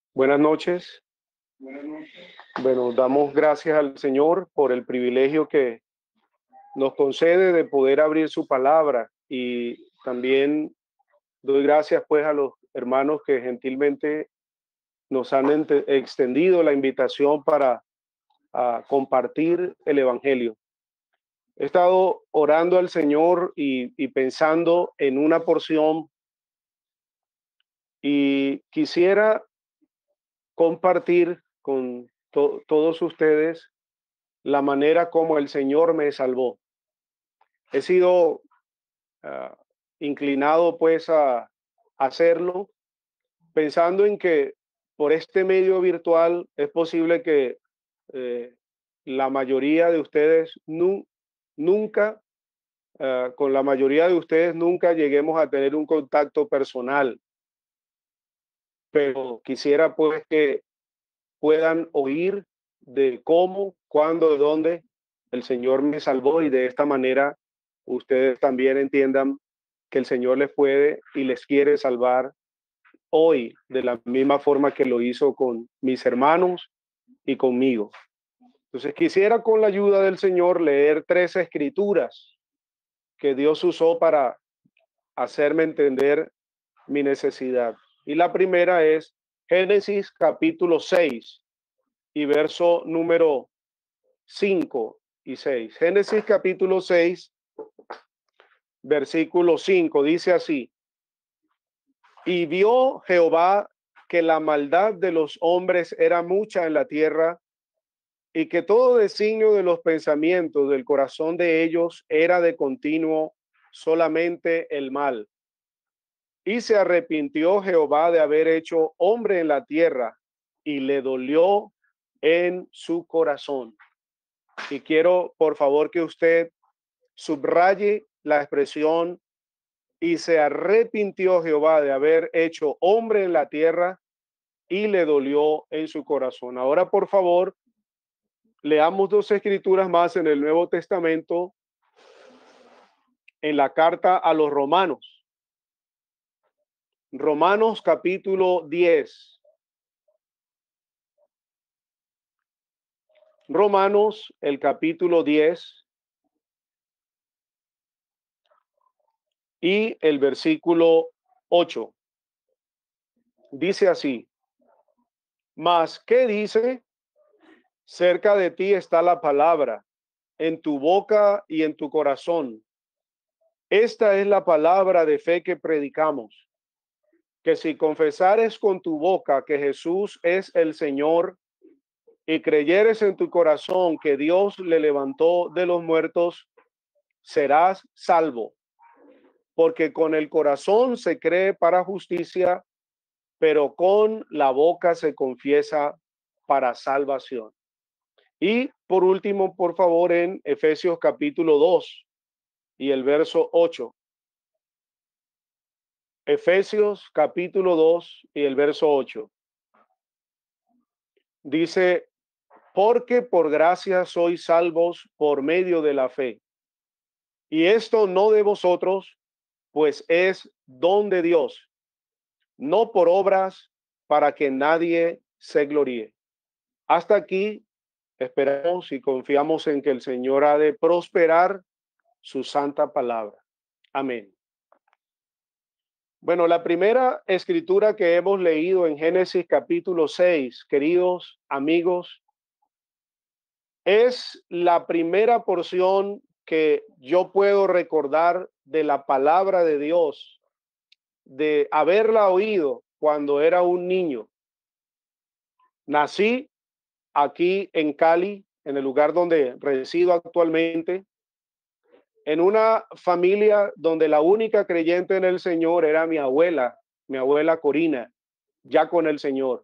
Buenas noches. Bueno, damos gracias al Señor por el privilegio que nos concede de poder abrir su palabra, y también doy gracias pues a los hermanos que gentilmente nos han extendido la invitación para compartir el Evangelio. He estado orando al Señor y pensando en una porción, y quisiera compartir con todos ustedes la manera como el Señor me salvó. He sido ah, inclinado pues a hacerlo, pensando en que por este medio virtual es posible que eh, la mayoría de ustedes nunca, con la mayoría de ustedes nunca lleguemos a tener un contacto personal, pero quisiera pues que puedan oír de cómo, cuándo, de dónde el Señor me salvó, y de esta manera ustedes también entiendan que el Señor les puede y les quiere salvar hoy de la misma forma que lo hizo con mis hermanos y conmigo. Entonces quisiera, con la ayuda del Señor, leer 3 escrituras que Dios usó para hacerme entender mi necesidad. Y la primera es Génesis capítulo 6 y verso número 5 y 6. Génesis capítulo 6, versículo 5, dice así: y vio Jehová que la maldad de los hombres era mucha en la tierra, y que todo designio de los pensamientos del corazón de ellos era de continuo solamente el mal. Y se arrepintió Jehová de haber hecho hombre en la tierra, y le dolió en su corazón. Y quiero, por favor, que usted subraye la expresión: y se arrepintió Jehová de haber hecho hombre en la tierra, y le dolió en su corazón. Ahora, por favor, leamos 2 escrituras más en el Nuevo Testamento, en la carta a los Romanos. Romanos capítulo 10. Romanos, el capítulo 10 y el versículo 8. Dice así: mas, ¿qué dice? Cerca de ti está la palabra, en tu boca y en tu corazón. Esta es la palabra de fe que predicamos, que si confesares con tu boca que Jesús es el Señor, y creyeres en tu corazón que Dios le levantó de los muertos, serás salvo. Porque con el corazón se cree para justicia, pero con la boca se confiesa para salvación. Y por último, por favor, en Efesios capítulo 2 y el verso 8. Efesios capítulo 2 y el verso 8. Dice: porque por gracia sois salvos por medio de la fe. Y esto no de vosotros, pues es don de Dios, no por obras, para que nadie se gloríe. Hasta aquí esperamos y confiamos en que el Señor ha de prosperar su santa palabra. Amén. Bueno, la primera escritura que hemos leído en Génesis capítulo 6, queridos amigos, es la primera porción que yo puedo recordar de la palabra de Dios, de haberla oído cuando era un niño. Nací aquí en Cali, en el lugar donde resido actualmente, en una familia donde la única creyente en el Señor era mi abuela Corina, ya con el Señor.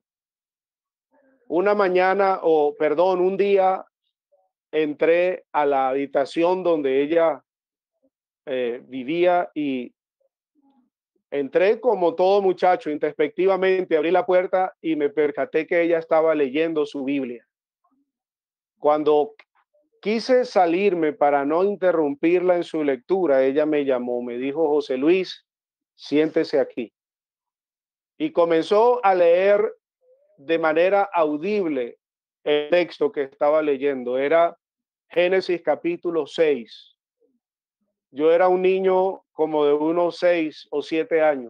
Un día entré a la habitación donde ella vivía, y entré como todo muchacho, introspectivamente abrí la puerta y me percaté que ella estaba leyendo su Biblia. Cuando quise salirme para no interrumpirla en su lectura, ella me llamó, me dijo: José Luis, siéntese aquí. Y comenzó a leer de manera audible el texto que estaba leyendo. Era Génesis capítulo 6. Yo era un niño como de unos 6 o 7 años.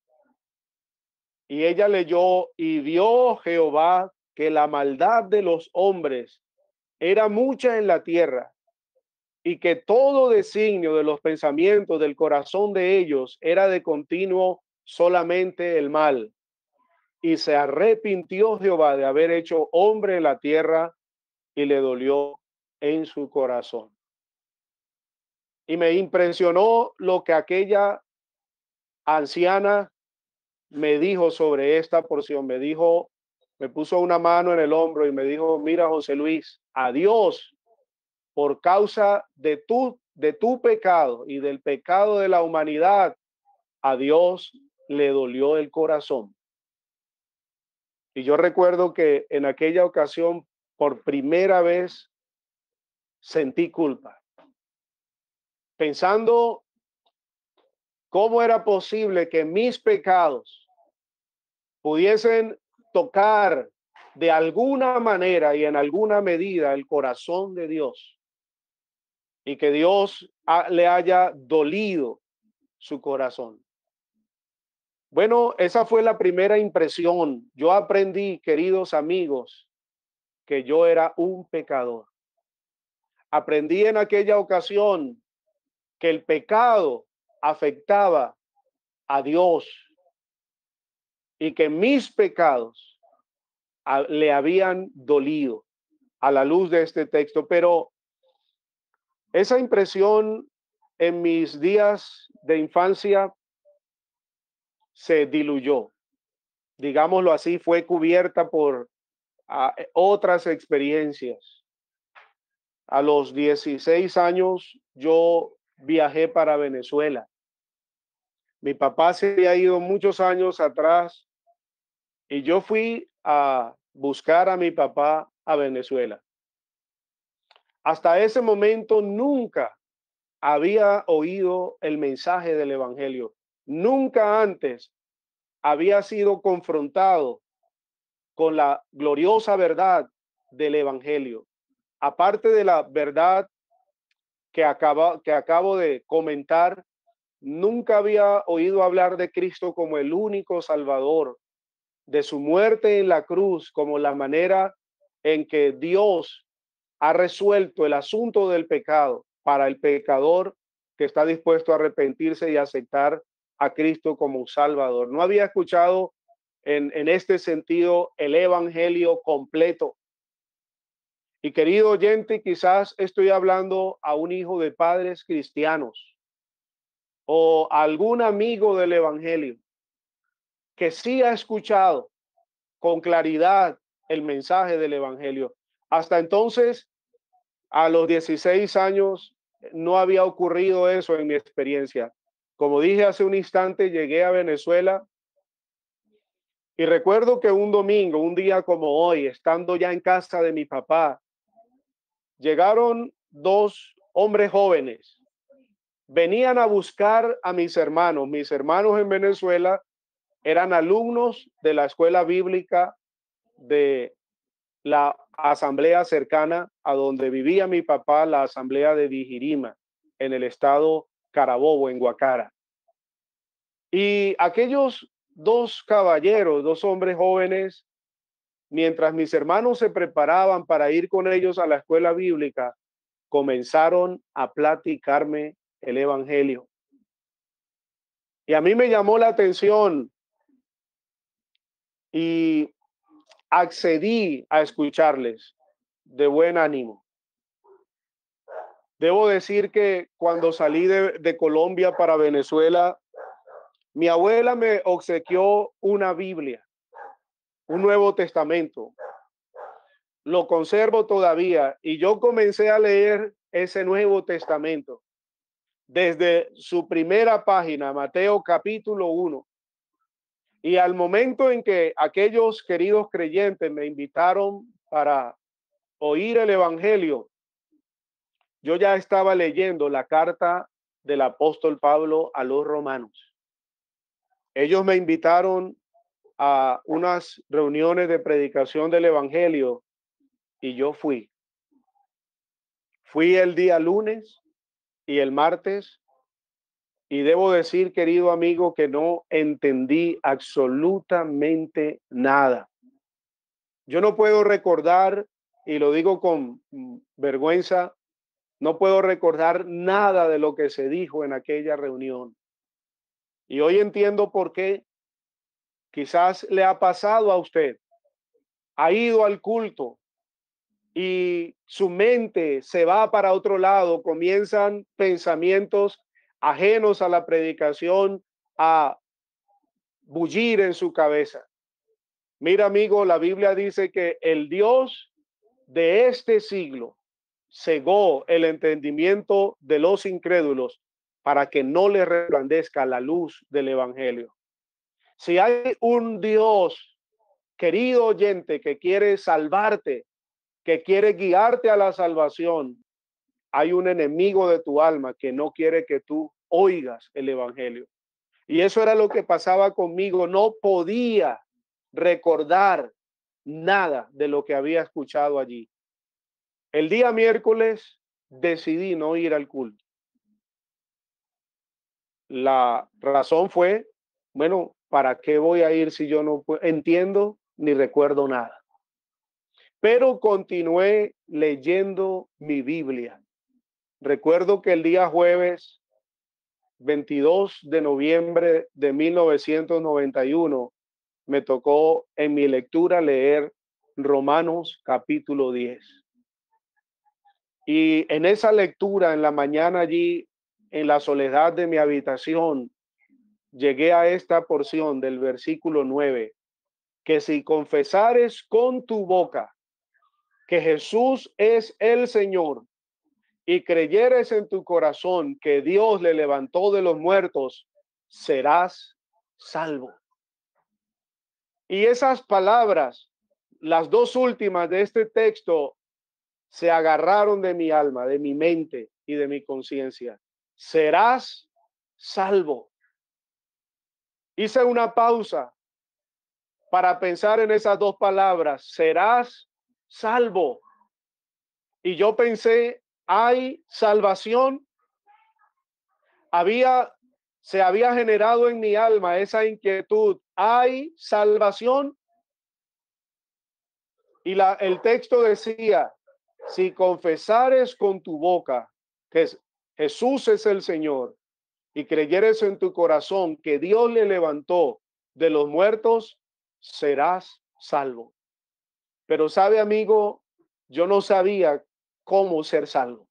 Y ella leyó: y vio Jehová que la maldad de los hombres era mucha en la tierra, y que todo designio de los pensamientos del corazón de ellos era de continuo solamente el mal. Y se arrepintió Jehová de haber hecho hombre en la tierra, y le dolió en su corazón. Y me impresionó lo que aquella anciana me dijo sobre esta porción. Me dijo, me puso una mano en el hombro y me dijo: mira, José Luis, a Dios, por causa de tu pecado y del pecado de la humanidad, a Dios le dolió el corazón. Y yo recuerdo que en aquella ocasión, por primera vez, sentí culpa, pensando cómo era posible que mis pecados pudiesen tocar de alguna manera y en alguna medida el corazón de Dios, y que Dios le haya dolido su corazón. Bueno, esa fue la primera impresión. Yo aprendí, queridos amigos, que yo era un pecador. Aprendí en aquella ocasión que el pecado afectaba a Dios y que mis pecados le habían dolido, a la luz de este texto. Pero esa impresión en mis días de infancia se diluyó, digámoslo así, fue cubierta por otras experiencias. A los 16 años yo viajé para Venezuela. Mi papá se había ido muchos años atrás y yo fui a buscar a mi papá a Venezuela. Hasta ese momento nunca había oído el mensaje del evangelio. Nunca antes había sido confrontado con la gloriosa verdad del evangelio. Aparte de la verdad que acabo de comentar, nunca había oído hablar de Cristo como el único Salvador, de su muerte en la cruz como la manera en que Dios ha resuelto el asunto del pecado para el pecador que está dispuesto a arrepentirse y aceptar a Cristo como Salvador. No había escuchado en este sentido el evangelio completo. Y querido oyente, quizás estoy hablando a un hijo de padres cristianos o a algún amigo del evangelio que sí ha escuchado con claridad el mensaje del evangelio. Hasta entonces, a los 16 años, no había ocurrido eso en mi experiencia. Como dije hace un instante, llegué a Venezuela y recuerdo que un domingo, un día como hoy, estando ya en casa de mi papá, llegaron dos hombres jóvenes. Venían a buscar a mis hermanos. Mis hermanos en Venezuela eran alumnos de la escuela bíblica de la asamblea cercana a donde vivía mi papá, la asamblea de Vigirima, en el estado Carabobo, en Guacara. Y aquellos dos caballeros, dos hombres jóvenes, mientras mis hermanos se preparaban para ir con ellos a la escuela bíblica, comenzaron a platicarme el evangelio. Y a mí me llamó la atención y accedí a escucharles de buen ánimo. Debo decir que cuando salí de Colombia para Venezuela, mi abuela me obsequió una Biblia, un Nuevo Testamento. Lo conservo todavía y yo comencé a leer ese Nuevo Testamento desde su primera página, Mateo capítulo 1. Y al momento en que aquellos queridos creyentes me invitaron para oír el evangelio, yo ya estaba leyendo la carta del apóstol Pablo a los romanos. Ellos me invitaron a unas reuniones de predicación del Evangelio y yo fui. Fui el día lunes y el martes y debo decir, querido amigo, que no entendí absolutamente nada. Yo no puedo recordar, y lo digo con vergüenza, no puedo recordar nada de lo que se dijo en aquella reunión. Y hoy entiendo por qué. Quizás le ha pasado a usted. Ha ido al culto y su mente se va para otro lado. Comienzan pensamientos ajenos a la predicación a bullir en su cabeza. Mira, amigo, la Biblia dice que el Dios de este siglo cegó el entendimiento de los incrédulos para que no les resplandezca la luz del evangelio. Si hay un Dios, querido oyente, que quiere salvarte, que quiere guiarte a la salvación, hay un enemigo de tu alma que no quiere que tú oigas el evangelio. Y eso era lo que pasaba conmigo. No podía recordar nada de lo que había escuchado allí. El día miércoles decidí no ir al culto. La razón fue, bueno, ¿para qué voy a ir si yo no entiendo ni recuerdo nada? Pero continué leyendo mi Biblia. Recuerdo que el día jueves 22 de noviembre de 1991 me tocó en mi lectura leer Romanos capítulo 10. Y en esa lectura, en la mañana allí, en la soledad de mi habitación, llegué a esta porción del versículo 9, que si confesares con tu boca que Jesús es el Señor y creyeres en tu corazón que Dios le levantó de los muertos, serás salvo. Y esas palabras, las dos últimas de este texto, se agarraron de mi alma, de mi mente y de mi conciencia. Serás salvo. Hice una pausa para pensar en esas dos palabras, serás salvo. Y yo pensé, ¿hay salvación? Se había generado en mi alma esa inquietud, ¿hay salvación? Y el texto decía, si confesares con tu boca que Jesús es el Señor y creyeres en tu corazón que Dios le levantó de los muertos, serás salvo. Pero sabe, amigo, yo no sabía cómo ser salvo.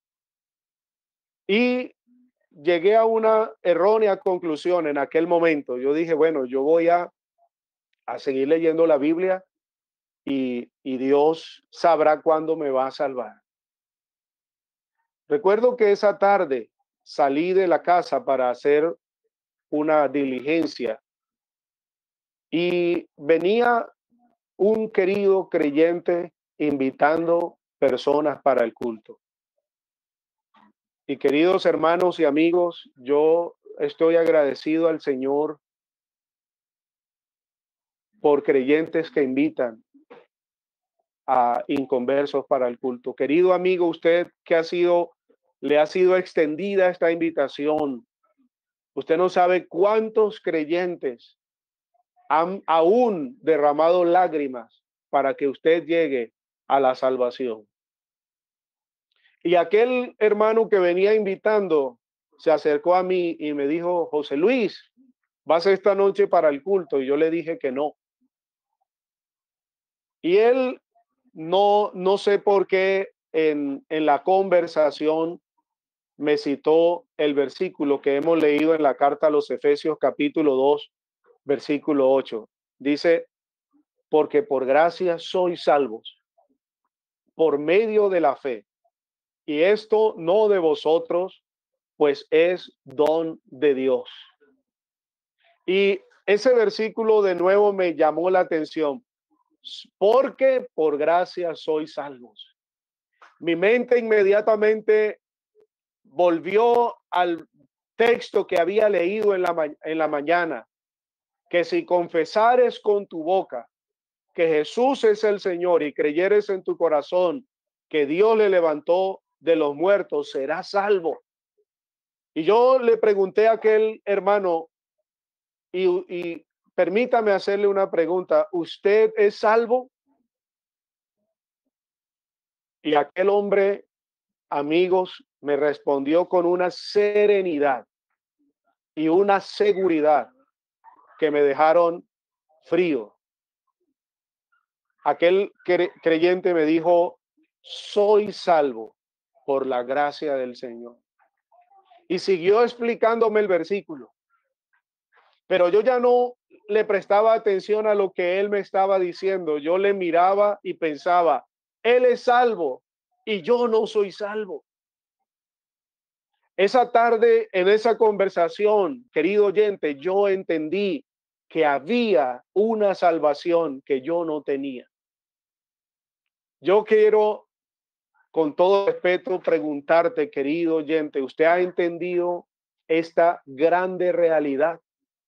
Y llegué a una errónea conclusión en aquel momento. Yo dije, bueno, yo voy a seguir leyendo la Biblia y Dios sabrá cuándo me va a salvar. Recuerdo que esa tarde salí de la casa para hacer una diligencia y venía un querido creyente invitando personas para el culto. Y queridos hermanos y amigos, yo estoy agradecido al Señor por creyentes que invitan a inconversos para el culto. Querido amigo, usted que le ha sido extendida esta invitación. Usted no sabe cuántos creyentes han aún derramado lágrimas para que usted llegue a la salvación. Y aquel hermano que venía invitando se acercó a mí y me dijo, José Luis, ¿vas esta noche para el culto? Y yo le dije que no. Y él no sé por qué en la conversación me citó el versículo que hemos leído en la carta a los Efesios capítulo 2, versículo 8. Dice, porque por gracia sois salvos, por medio de la fe. Y esto no de vosotros, pues es don de Dios. Y ese versículo de nuevo me llamó la atención, porque por gracia sois salvos. Mi mente inmediatamente volvió al texto que había leído en la mañana que si confesares con tu boca que Jesús es el Señor y creyeres en tu corazón que Dios le levantó de los muertos, serás salvo. Y yo le pregunté a aquel hermano, y permítame hacerle una pregunta, ¿usted es salvo? Y aquel hombre, amigos, me respondió con una serenidad y una seguridad que me dejaron frío. Aquel creyente me dijo, soy salvo por la gracia del Señor. Y siguió explicándome el versículo, pero yo ya no le prestaba atención a lo que él me estaba diciendo. Yo le miraba y pensaba, él es salvo y yo no soy salvo. Esa tarde, en esa conversación, querido oyente, yo entendí que había una salvación que yo no tenía. Yo quiero, con todo respeto, preguntarte, querido oyente, ¿usted ha entendido esta grande realidad?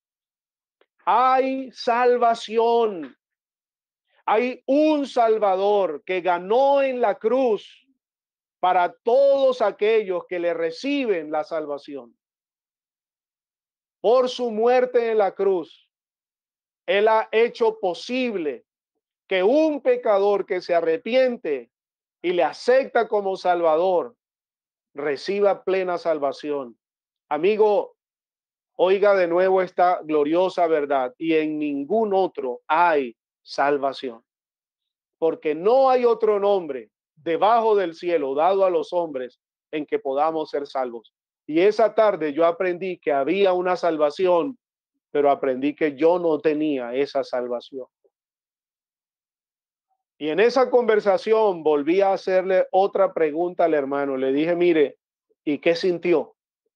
Hay salvación. Hay un Salvador que ganó en la cruz para todos aquellos que le reciben la salvación. Por su muerte en la cruz, Él ha hecho posible que un pecador que se arrepiente y le acepta como Salvador reciba plena salvación. Amigo, oiga de nuevo esta gloriosa verdad, y en ningún otro hay salvación, porque no hay otro nombre debajo del cielo dado a los hombres en que podamos ser salvos. Y esa tarde yo aprendí que había una salvación, pero aprendí que yo no tenía esa salvación. Y en esa conversación volví a hacerle otra pregunta al hermano. Le dije, mire, ¿y qué sintió?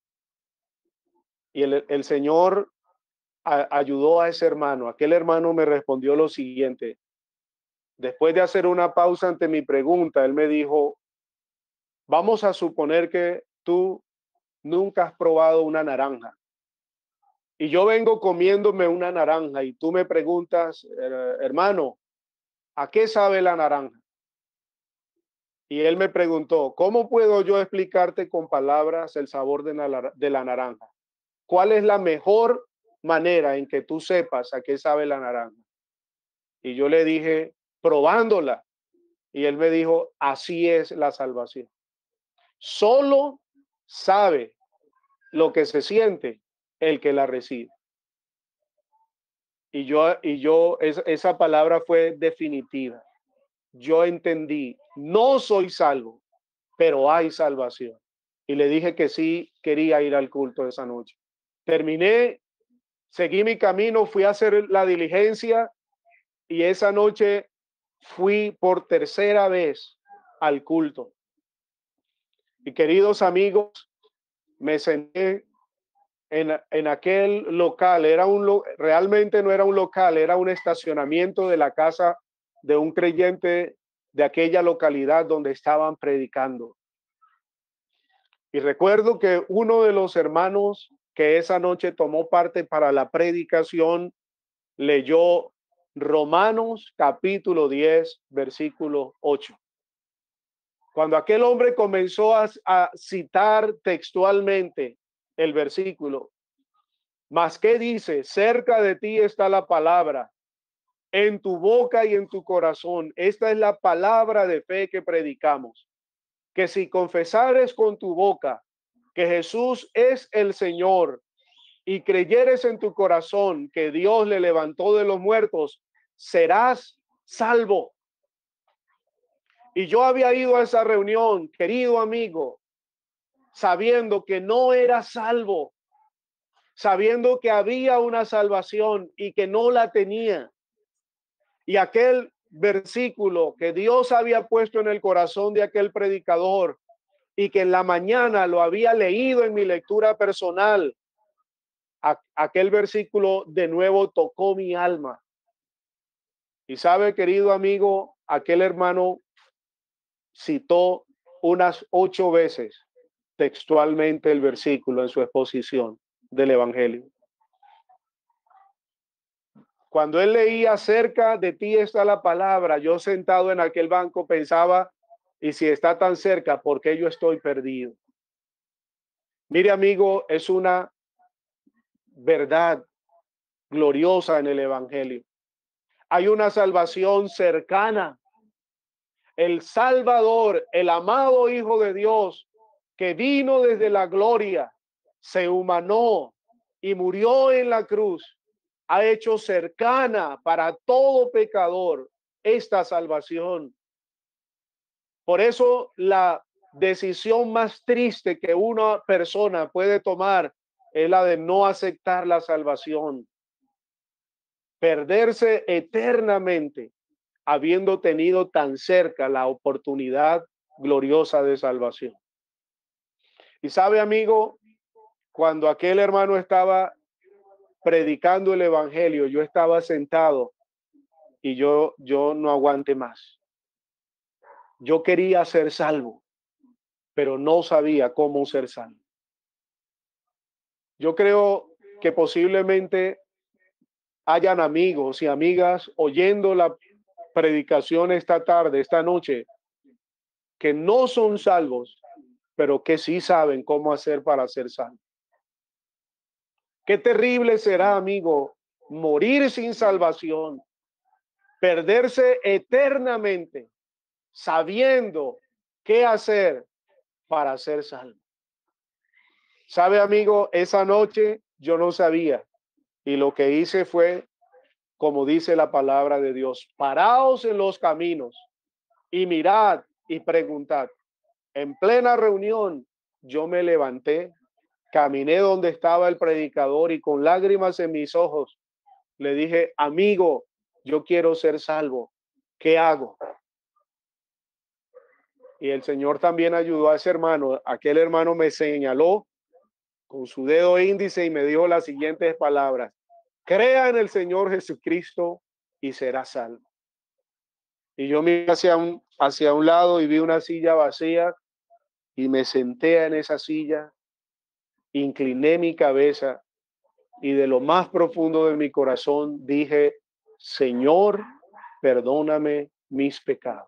Y el Señor ayudó a ese hermano. Aquel hermano me respondió lo siguiente. Después de hacer una pausa ante mi pregunta, él me dijo, vamos a suponer que tú nunca has probado una naranja y yo vengo comiéndome una naranja y tú me preguntas, hermano, ¿a qué sabe la naranja? Y él me preguntó, ¿cómo puedo yo explicarte con palabras el sabor de la naranja? ¿Cuál es la mejor manera en que tú sepas a qué sabe la naranja? Y yo le dije, probándola. Y él me dijo, así es la salvación. Solo sabe lo que se siente el que la recibe. Esa palabra fue definitiva. Yo entendí, no soy salvo, pero hay salvación. Y le dije que sí quería ir al culto esa noche. Terminé, seguí mi camino, fui a hacer la diligencia y esa noche fui por tercera vez al culto. Y queridos amigos, me senté en aquel local. Realmente no era un local, era un estacionamiento de la casa de un creyente de aquella localidad donde estaban predicando. Y recuerdo que uno de los hermanos que esa noche tomó parte para la predicación leyó Romanos capítulo 10, versículo 8. Cuando aquel hombre comenzó a citar textualmente el versículo, mas ¿qué dice? Cerca de ti está la palabra, en tu boca y en tu corazón. Esta es la palabra de fe que predicamos. Que si confesares con tu boca que Jesús es el Señor y creyeres en tu corazón que Dios le levantó de los muertos, serás salvo. Y yo había ido a esa reunión, querido amigo, sabiendo que no era salvo, sabiendo que había una salvación y que no la tenía. Y aquel versículo que Dios había puesto en el corazón de aquel predicador y que en la mañana lo había leído en mi lectura personal, aquel versículo de nuevo tocó mi alma. Y sabe, querido amigo, aquel hermano citó unas 8 veces textualmente el versículo en su exposición del Evangelio. Cuando él leía cerca de ti está la palabra, yo sentado en aquel banco pensaba, y si está tan cerca, ¿por qué yo estoy perdido? Mire, amigo, es una verdad gloriosa en el evangelio. Hay una salvación cercana. El Salvador, el amado Hijo de Dios, que vino desde la gloria, se humanó y murió en la cruz, ha hecho cercana para todo pecador esta salvación. Por eso la decisión más triste que una persona puede tomar es la de no aceptar la salvación, perderse eternamente habiendo tenido tan cerca la oportunidad gloriosa de salvación. Y sabe, amigo, cuando aquel hermano estaba predicando el evangelio, yo estaba sentado y yo no aguanté más. Yo quería ser salvo, pero no sabía cómo ser salvo. Yo creo que posiblemente hayan amigos y amigas oyendo la predicación esta tarde, esta noche, que no son salvos, pero que sí saben cómo hacer para ser salvos. Qué terrible será, amigo, morir sin salvación, perderse eternamente, sabiendo qué hacer para ser salvo. Sabe, amigo, esa noche yo no sabía y lo que hice fue, como dice la palabra de Dios, paraos en los caminos y mirad y preguntad. En plena reunión, yo me levanté, caminé donde estaba el predicador y con lágrimas en mis ojos le dije, amigo, yo quiero ser salvo. ¿Qué hago? Y el Señor también ayudó a ese hermano. Aquel hermano me señaló con su dedo índice y me dijo las siguientes palabras. Crea en el Señor Jesucristo y será salvo. Y yo miré hacia un lado y vi una silla vacía y me senté en esa silla, incliné mi cabeza y de lo más profundo de mi corazón dije, Señor, perdóname mis pecados.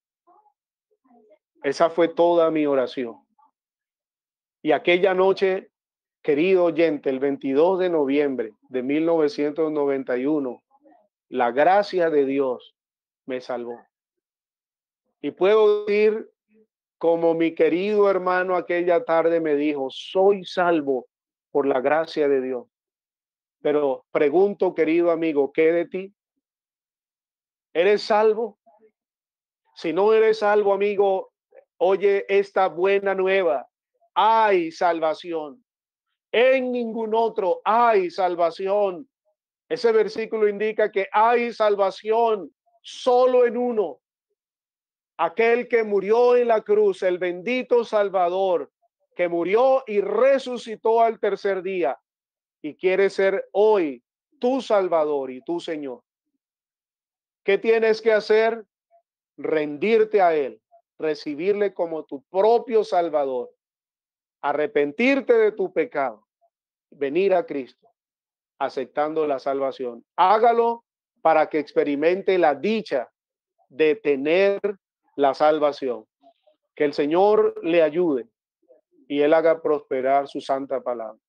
Esa fue toda mi oración. Y aquella noche, querido oyente, el 22 de noviembre de 1991, la gracia de Dios me salvó. Y puedo decir, como mi querido hermano aquella tarde me dijo, soy salvo por la gracia de Dios. Pero pregunto, querido amigo, ¿qué de ti? ¿Eres salvo? Si no eres salvo, amigo, oye esta buena nueva. Hay salvación. En ningún otro hay salvación. Ese versículo indica que hay salvación solo en uno. Aquel que murió en la cruz, el bendito Salvador, que murió y resucitó al tercer día y quiere ser hoy tu Salvador y tu Señor. ¿Qué tienes que hacer? Rendirte a Él, recibirle como tu propio Salvador, arrepentirte de tu pecado, venir a Cristo, aceptando la salvación. Hágalo para que experimente la dicha de tener la salvación. Que el Señor le ayude y Él haga prosperar su santa palabra.